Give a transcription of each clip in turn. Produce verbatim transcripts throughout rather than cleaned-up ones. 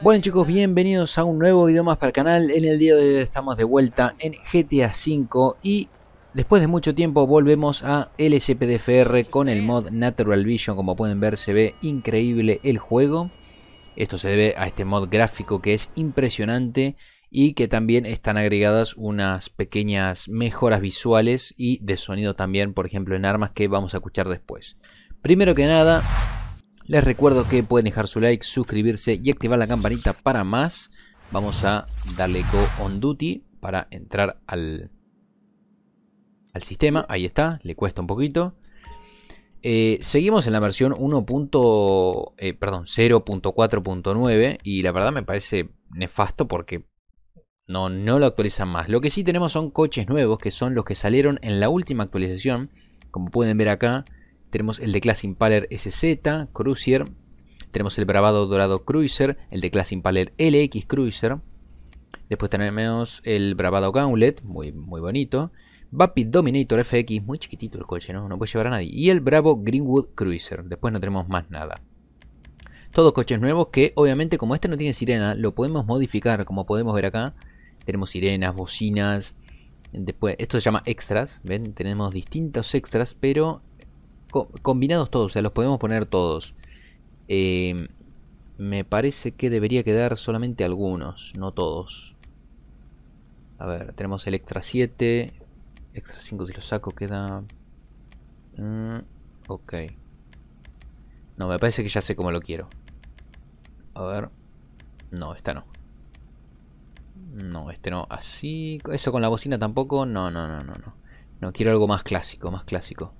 Bueno chicos, bienvenidos a un nuevo video más para el canal. En el día de hoy estamos de vuelta en G T A cinco y después de mucho tiempo volvemos a L S P D F R con el mod Natural Vision. Como pueden ver, se ve increíble el juego. Esto se debe a este mod gráfico que es impresionante y que también están agregadas unas pequeñas mejoras visuales y de sonido también, por ejemplo en armas, que vamos a escuchar después. Primero que nada, les recuerdo que pueden dejar su like, suscribirse y activar la campanita para más. Vamos a darle Go on Duty para entrar al, al sistema. Ahí está, le cuesta un poquito. Eh, seguimos en la versión uno. Eh, perdón, cero punto cuatro punto nueve y la verdad me parece nefasto porque no, no lo actualizan más. Lo que sí tenemos son coches nuevos, que son los que salieron en la última actualización. Como pueden ver acá, tenemos el de clase Impaler S Z Cruiser, tenemos el Bravado Dorado Cruiser, el de clase Impaler L X Cruiser, después tenemos el Bravado Gauntlet, muy, muy bonito, Vapid Dominator F X, muy chiquitito el coche, ¿no? No puede llevar a nadie, y el Bravo Greenwood Cruiser. Después no tenemos más nada. Todos coches nuevos que obviamente, como este no tiene sirena, lo podemos modificar. Como podemos ver acá, tenemos sirenas, bocinas. Después, esto se llama extras, ¿ven? Tenemos distintos extras, pero combinados todos, o sea, los podemos poner todos. Eh, me parece que debería quedar solamente algunos, no todos. A ver, tenemos el extra siete. Extra cinco si lo saco queda... Mm, ok. No, me parece que ya sé cómo lo quiero. A ver. No, esta no. No, este no. Así... Eso con la bocina tampoco. No, no, no, no, no. No, quiero algo más clásico, más clásico.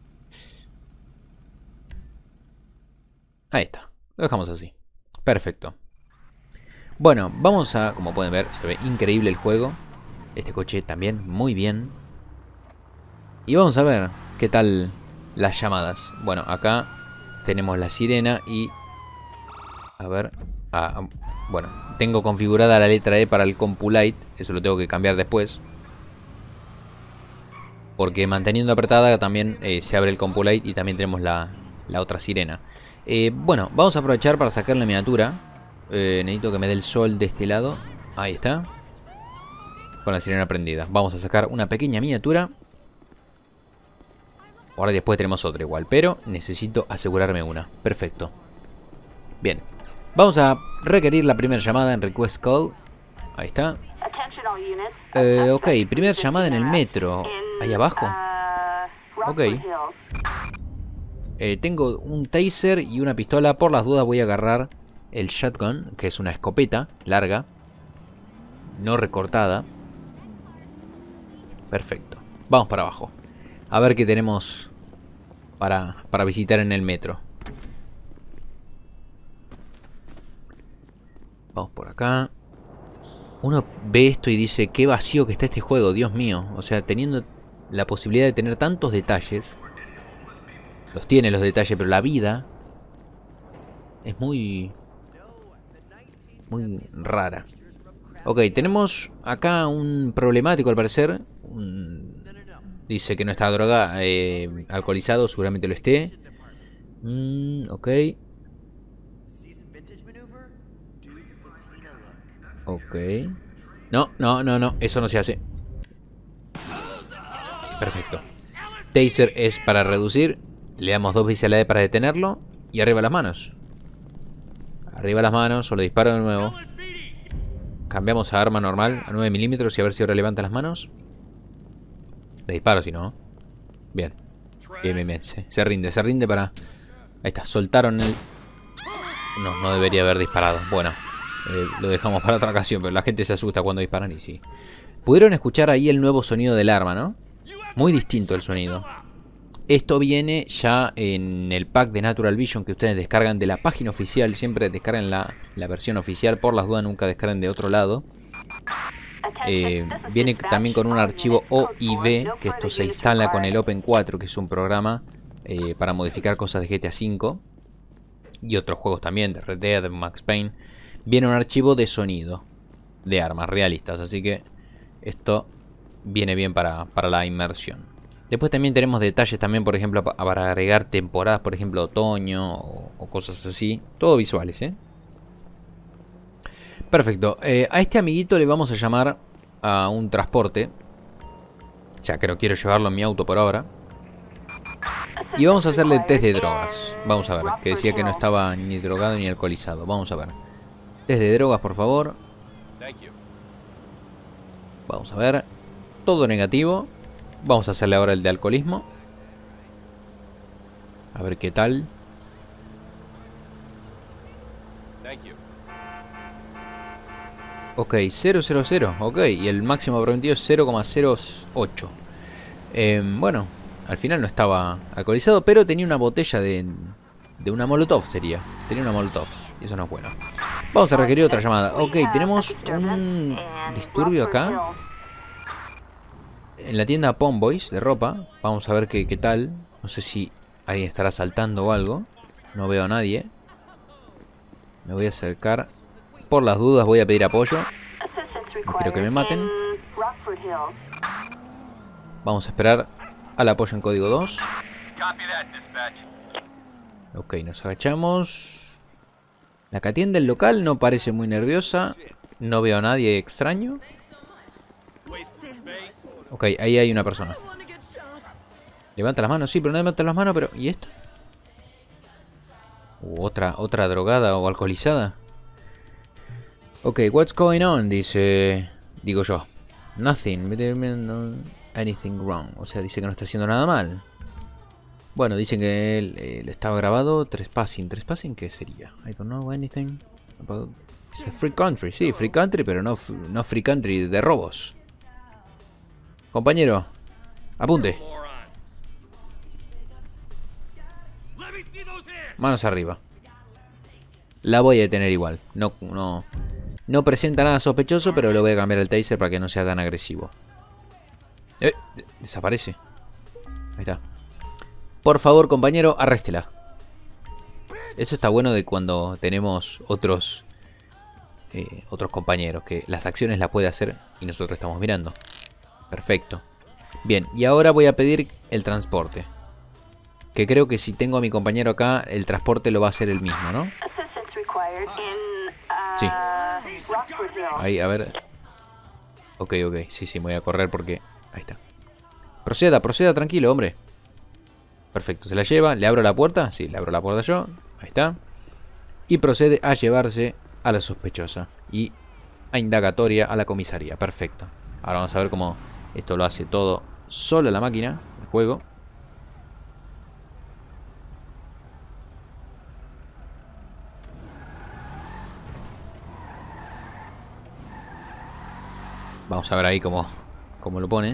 Ahí está, lo dejamos así. Perfecto. Bueno, vamos a, como pueden ver, se ve increíble el juego. Este coche también, muy bien. Y vamos a ver qué tal las llamadas. Bueno, acá tenemos la sirena y... A ver... Ah, bueno, tengo configurada la letra E para el CompuLight. Eso lo tengo que cambiar después. Porque manteniendo apretada también eh, se abre el CompuLight y también tenemos la, la otra sirena. Eh, bueno, vamos a aprovechar para sacar la miniatura. eh, Necesito que me dé el sol de este lado. Ahí está. Con la sirena prendida. Vamos a sacar una pequeña miniatura. Ahora después tenemos otra igual, pero necesito asegurarme una. Perfecto. Bien. Vamos a requerir la primera llamada en Request Call. Ahí está. eh, Ok, primera llamada en el metro. Ahí abajo. Ok. Eh, tengo un taser y una pistola. Por las dudas voy a agarrar el shotgun, que es una escopeta larga, no recortada. Perfecto. Vamos para abajo. A ver qué tenemos para, para visitar en el metro. Vamos por acá. Uno ve esto y dice, qué vacío que está este juego, Dios mío. O sea, teniendo la posibilidad de tener tantos detalles. Los tiene los detalles, pero la vida es muy... muy rara. Ok, tenemos acá un problemático al parecer. Un... Dice que no está droga, eh, alcoholizado, seguramente lo esté. Mm, ok. Ok. No, no, no, no, eso no se hace. Perfecto. Taser es para reducir. Le damos dos veces a la E para detenerlo. Y arriba las manos. Arriba las manos, o lo disparo de nuevo. Cambiamos a arma normal, a nueve milímetros, y a ver si ahora levanta las manos. Le disparo si no. Bien. Bien, bien, bien. Se, se rinde, se rinde para... Ahí está, soltaron el... No, no debería haber disparado. Bueno, eh, lo dejamos para otra ocasión, pero la gente se asusta cuando disparan y sí. Pudieron escuchar ahí el nuevo sonido del arma, ¿no? Muy distinto el sonido. Esto viene ya en el pack de Natural Vision que ustedes descargan de la página oficial. Siempre descargan la, la versión oficial. Por las dudas nunca descarguen de otro lado. Eh, viene también con un archivo O I V, que esto se instala con el Open cuatro, que es un programa eh, para modificar cosas de G T A cinco. Y otros juegos también, de Red Dead, de Max Payne. Viene un archivo de sonido de armas realistas. Así que esto viene bien para, para la inmersión. Después también tenemos detalles también, por ejemplo, para agregar temporadas, por ejemplo, otoño o, o cosas así. Todo visuales, ¿eh? Perfecto. Eh, a este amiguito le vamos a llamar a un transporte. Ya que no quiero llevarlo en mi auto por ahora. Y vamos a hacerle test de drogas. Vamos a ver, que decía que no estaba ni drogado ni alcoholizado. Vamos a ver. Test de drogas, por favor. Vamos a ver. Todo negativo. Vamos a hacerle ahora el de alcoholismo. A ver qué tal. Ok, cero cero cero. Ok, y el máximo preventivo es cero coma cero ocho. Eh, bueno, al final no estaba alcoholizado, pero tenía una botella de, de una molotov sería. Tenía una molotov, y eso no es bueno. Vamos a requerir otra llamada. Ok, tenemos un disturbio acá. En la tienda Pom Boys de ropa. Vamos a ver qué, qué tal. No sé si alguien estará saltando o algo. No veo a nadie. Me voy a acercar. Por las dudas voy a pedir apoyo. No quiero que me maten. Vamos a esperar al apoyo en código dos. Ok, nos agachamos. La que atiende el local no parece muy nerviosa. No veo a nadie extraño. Ok, ahí hay una persona. Levanta las manos, sí, pero no levanta las manos, pero... ¿Y esto? Uh, otra, otra drogada o alcoholizada. Ok, what's going on? Dice... Digo yo. Nothing. Anything wrong. O sea, dice que no está haciendo nada mal. Bueno, dicen que él, él estaba grabado. Trespassing. ¿Trespassing qué sería? I don't know anything about... It's a free country. Sí, free country, pero no, no free country de robos. Compañero, apunte. Manos arriba. La voy a detener igual. No, no, no presenta nada sospechoso, pero le voy a cambiar el taser para que no sea tan agresivo. Eh, desaparece. Ahí está. Por favor, compañero, arréstela. Eso está bueno de cuando tenemos otros eh, otros compañeros, que las acciones las puede hacer y nosotros estamos mirando. Perfecto. Bien, y ahora voy a pedir el transporte. Que creo que si tengo a mi compañero acá, el transporte lo va a hacer él mismo, ¿no? Sí. Ahí, a ver. Ok, ok. Sí, sí, me voy a correr porque... Ahí está. Proceda, proceda, tranquilo, hombre. Perfecto, se la lleva. ¿Le abro la puerta? Sí, le abro la puerta yo. Ahí está. Y procede a llevarse a la sospechosa. Y a indagatoria a la comisaría. Perfecto. Ahora vamos a ver cómo esto lo hace todo solo la máquina, el juego. Vamos a ver ahí cómo, cómo lo pone.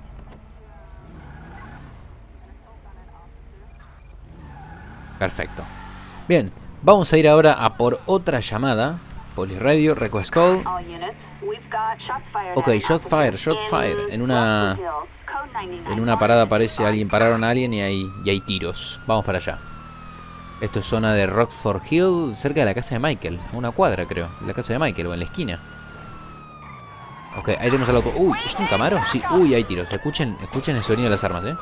Perfecto. Bien, vamos a ir ahora a por otra llamada. Police Radio, request call. Ok, shot fire, shot fire. En una en una parada aparece alguien, pararon a alguien y hay, y hay tiros. Vamos para allá. Esto es zona de Rockford Hill, cerca de la casa de Michael. A una cuadra, creo. La casa de Michael, o en la esquina. Ok, ahí tenemos al auto. Uy, ¿es un Camaro? Sí, uy, hay tiros. Escuchen, escuchen el sonido de las armas, eh.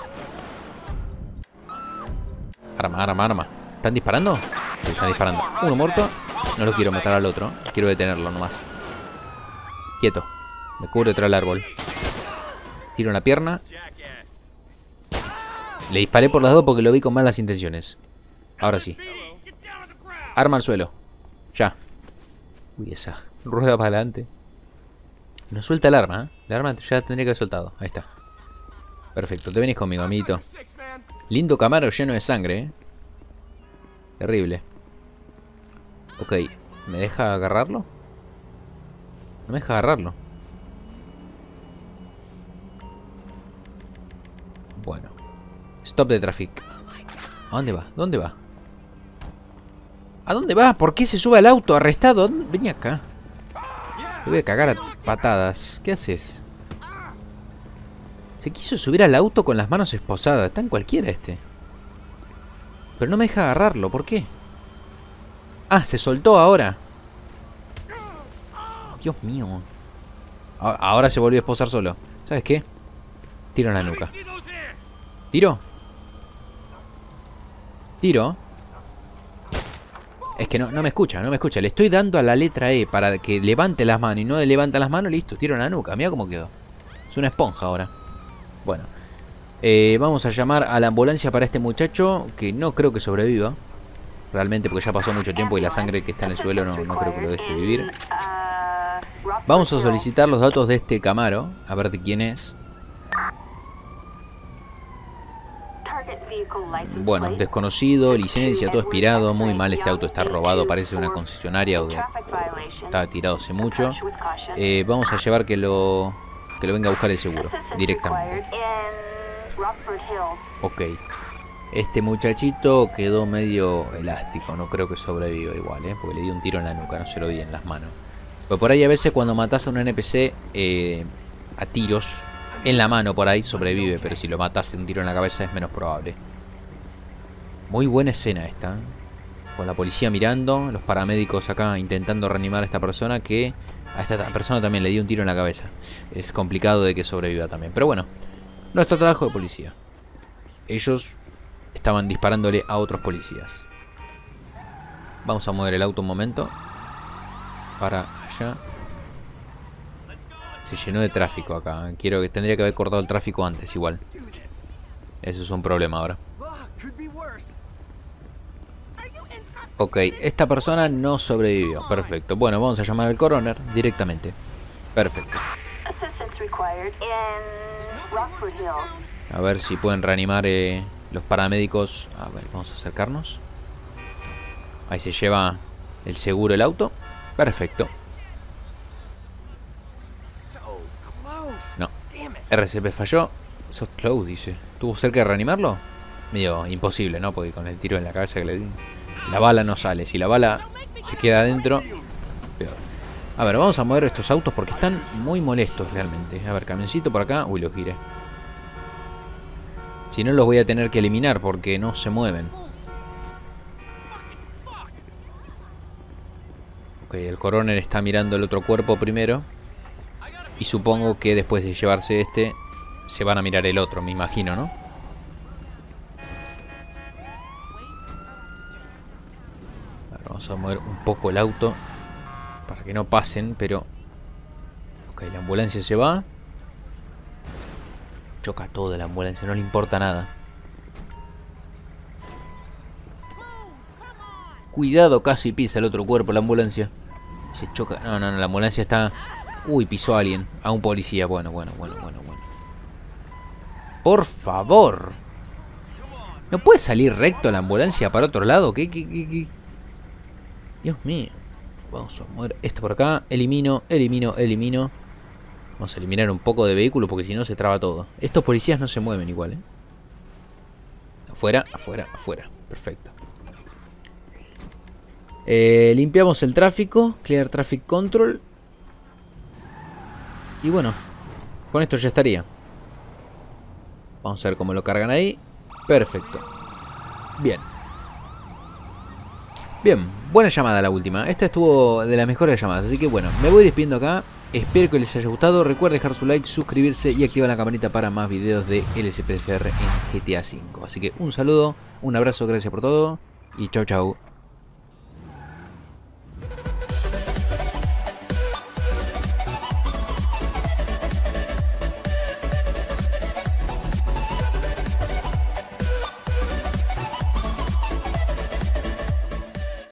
Arma, arma, arma. ¿Están disparando? Sí, están disparando. Uno muerto. No lo quiero matar al otro. Quiero detenerlo nomás. Quieto. Me cubre detrás del árbol. Tiro en la pierna. Le disparé por las dos porque lo vi con malas intenciones. Ahora sí. Arma al suelo. Ya. Uy, esa rueda para adelante. No suelta el arma, ¿eh? El arma ya tendría que haber soltado. Ahí está. Perfecto, te venís conmigo, amiguito. Lindo Camaro lleno de sangre, ¿eh? Terrible. Ok, ¿me deja agarrarlo? No me deja agarrarlo. Bueno. Stop de traffic. ¿A dónde va? ¿Dónde va? ¿A dónde va? ¿Por qué se sube al auto? Arrestado. Vení acá. Te voy a cagar a patadas. ¿Qué haces? Se quiso subir al auto con las manos esposadas. Está en cualquiera este. Pero no me deja agarrarlo. ¿Por qué? Ah, se soltó ahora. Dios mío. Ahora se volvió a esposar solo. ¿Sabes qué? Tiro en la nuca. ¿Tiro? ¿Tiro? Es que no, no me escucha, no me escucha. Le estoy dando a la letra E para que levante las manos y no levanta las manos, listo, tiro en la nuca. Mira cómo quedó. Es una esponja ahora. Bueno. Eh, vamos a llamar a la ambulancia para este muchacho, que no creo que sobreviva. Realmente, porque ya pasó mucho tiempo y la sangre que está en el suelo no, no creo que lo deje vivir. Vamos a solicitar los datos de este Camaro, a ver de quién es. Bueno, desconocido, licencia, todo expirado, muy mal, este auto está robado, parece una concesionaria o de... Estaba tirado hace mucho. Eh, vamos a llevar que lo... que lo venga a buscar el seguro, directamente. Ok. Este muchachito quedó medio elástico, no creo que sobreviva igual, ¿eh? Porque le di un tiro en la nuca, no se lo di en las manos. Pues por ahí a veces cuando matas a un N P C eh, a tiros en la mano por ahí sobrevive, pero si lo matas un tiro en la cabeza es menos probable. Muy buena escena esta, ¿eh? Con la policía mirando, los paramédicos acá intentando reanimar a esta persona, que a esta persona también le dio un tiro en la cabeza. Es complicado de que sobreviva también, pero bueno, nuestro trabajo de policía. Ellos estaban disparándole a otros policías. Vamos a mover el auto un momento. Para allá. Se llenó de tráfico acá. Quiero que tendría que haber cortado el tráfico antes igual. Eso es un problema ahora. Ok, esta persona no sobrevivió. Perfecto. Bueno, vamos a llamar al coroner directamente. Perfecto. A ver si pueden reanimar eh, los paramédicos. A ver, vamos a acercarnos. Ahí se lleva el seguro el auto. Perfecto. No. R C P falló. So close, dice. ¿Tuvo cerca de reanimarlo? Medio imposible, ¿no? Porque con el tiro en la cabeza que le di, la bala no sale. Si la bala se queda adentro, peor. A ver, vamos a mover estos autos porque están muy molestos realmente. A ver, camioncito por acá. Uy, lo giré. Si no, los voy a tener que eliminar porque no se mueven. Ok, el coroner está mirando el otro cuerpo primero. Y supongo que después de llevarse este, se van a mirar el otro, me imagino, ¿no? Ahora vamos a mover un poco el auto para que no pasen, pero... Ok, la ambulancia se va. Choca todo la ambulancia, no le importa nada. Cuidado, casi pisa el otro cuerpo la ambulancia. Se choca. No, no, no, la ambulancia está... Uy, pisó a alguien. A un policía. Bueno, bueno, bueno, bueno, bueno. Por favor. ¿No puede salir recto la ambulancia para otro lado? ¿Qué, qué, qué, qué? Dios mío. Vamos a mover esto por acá. Elimino, elimino, elimino. Vamos a eliminar un poco de vehículo porque si no se traba todo. Estos policías no se mueven igual, ¿eh? Afuera, afuera, afuera. Perfecto. Eh, limpiamos el tráfico. Clear Traffic Control. Y bueno, con esto ya estaría. Vamos a ver cómo lo cargan ahí. Perfecto. Bien. Bien, buena llamada la última. Esta estuvo de las mejores llamadas. Así que bueno, me voy despidiendo acá. Espero que les haya gustado. Recuerden dejar su like, suscribirse y activar la campanita para más videos de L S P D F R en G T A cinco. Así que un saludo, un abrazo, gracias por todo y chau chau.